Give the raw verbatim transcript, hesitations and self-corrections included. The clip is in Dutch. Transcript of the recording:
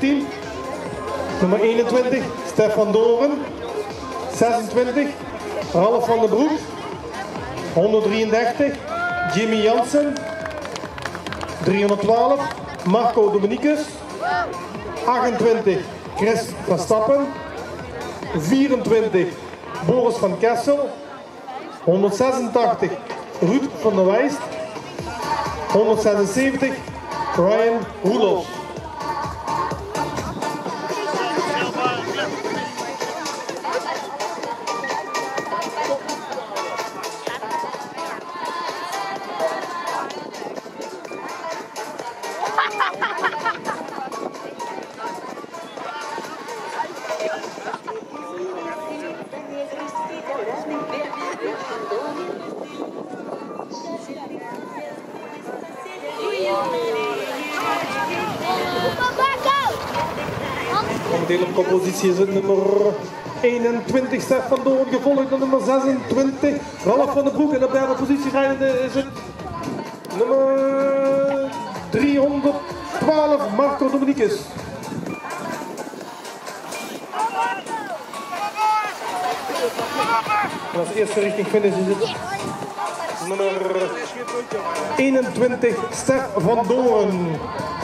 team. Nummer eenentwintig, Stefan Doren. zesentwintig, Ralf van den Broek. honderddrieëndertig, Jimmy Jansen. driehonderdtwaalf, Marco Dominicus. achtentwintig, Chris Verstappen. vierentwintig, Boris van Kessel. honderdzesentachtig, Ruud van der Wijst. honderdzesenzeventig, Ryan Roelofs. Momenteel op koppositie is het nummer eenentwintig, Stefan Doorn, gevolgd door nummer zesentwintig, Ralf van den Broek. En op derde positie rijdende is het nummer driehonderdtwaalf, Marco Dominicus. En als eerste richting finish is het nummer eenentwintig, Stef van Doorn.